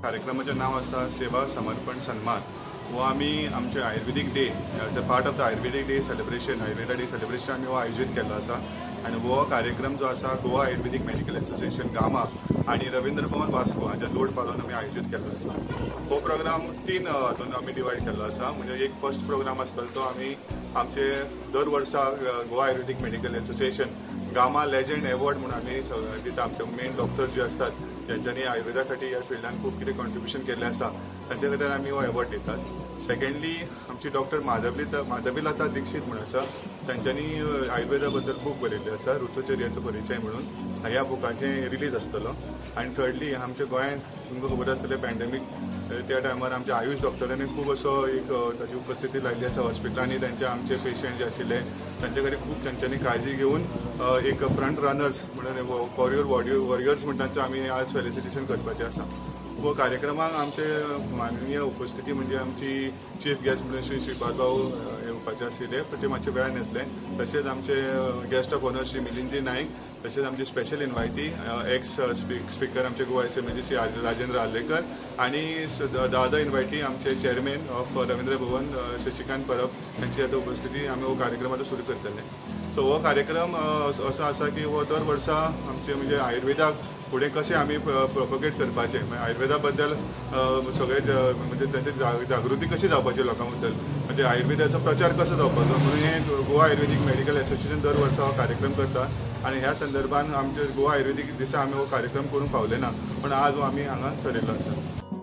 कार्यक्रमाचे नाव आसा सेवा समर्पण सन्मान वो आम्ही आमचे Ayurvedic day as a part of the Ayurvedic day celebration Ayurveda day celebration आम्ही आयोजित केल्लो आसा आनी हो कार्यक्रम जो आसा Goa Ayurvedic medical association GAMA आणि रवींद्र भवन वास्को हाच्या जोड पालवन आम्ही आयोजित केल्लो आसा। हो प्रोग्राम 3 हातून आम्ही डिवायड केल्लो आसा। म्हणजे एक फर्स्ट प्रोग्राम आसतलो तो आम्ही आमचे दर वर्सा Goa Ayurvedic medical association GAMA legend award म्हणून आम्ही दिता। आमचे मेन डॉक्टर्स जे असतात ज्यांच्यानी आयुर्वेदा खातीर ह्या फिल्डान खूप कितें कॉन्ट्रिब्युशन केल्लें आसा तांचे खातीर आमी हो अवॉर्ड दितात। सेकंडली आमची डॉक्टर माधवीलता दीक्षित म्हणून आसा तांच्यांनी आयुर्वेदा बद्दल बूक बरयल्ली आसा ऋतुचर्याचो परिचय म्हणून ह्या बुकाचें रिलीज आसतलो। आनी थर्डली आमच्या गोंयांत तुमकां खबर आसतलें पॅन्डेमीक त्या टायमार आमच्या आयुष डॉक्टरांनी खूब असो एक ताची उपस्थिती लायिल्ली आसा हॉस्पिटलांनी। तांचे आमचे पेशंट जे आशिल्ले तांचे कडेन खूब तांच्यांनी काळजी घेवन एक फ्रंट रनर्स म्हणून फॉर वॉरियर्स म्हणटा आमी आज फेलिसिटेशन करपाचें आसा। वो कार्यक्रमाक आमचे माननीय उपस्थिती म्हणजे आमची चीफ गेस्ट म्हणून श्री श्रीपाद भाऊ येवपाचे आशिल्ले पण ते मातशे वेळान येतले। तशेंच आमचे guest of honour Shri Milindji Naik तशेंच आमचे स्पेशल इन्वायटी एक्स स्पीकर आमचे गोवा एसएमएचे श्री राजेंद्र आर्लेकर आणि दादा इन्वायटी आमचे चेअरमॅन ऑफ रवींद्र भवन शशिकांत परब यांची आता उपस्थिती आम्ही हो कार्यक्रम आता सुरू करतले। सो हो कार्यक्रम असो आसा की हो दर वर्सा आमचे म्हणजे आयुर्वेदाक फुडें कशें आमी प्रोपोगेट करपाचें आयुर्वेदा बद्दल सगळे म्हणजे त्यांची जागृती कशी जावपाची लोकां बद्दल म्हणजे आयुर्वेदाचो प्रचार कसो जावपाचो म्हणून हे गोवा आयुर्वेदिक मेडिकल एसोसिएशन दर वर्सा हो कार्यक्रम करता। आणि ह्या संदर्भात आमचे गोवा आयुर्वेदिक दिसा आमी हो कार्यक्रम करूंक पावले ना पण आज आमी हांगा ठरयल्लो आसा।